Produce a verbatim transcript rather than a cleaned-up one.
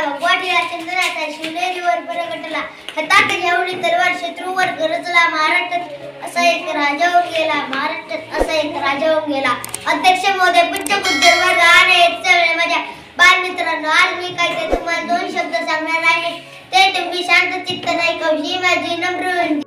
भगवाटीला चंद्राचा शिवनेरीवर प्रगटला. हातात घेऊन तलवार शत्रूवर गरजला. महाराष्ट्रात असा एक राजा होऊन गेला. महाराष्ट्रात असा एक राजा होऊन गेला. अध्यक्ष महोदय, पूज्य गुज्जर वर्ग आणि माझ्या बालमित्रांनो, आज मी काय ते तुम्हाला दोन शब्द सांगणार आहे. ते तुम्ही शांत चित्त नाही कवशी माझी नम्र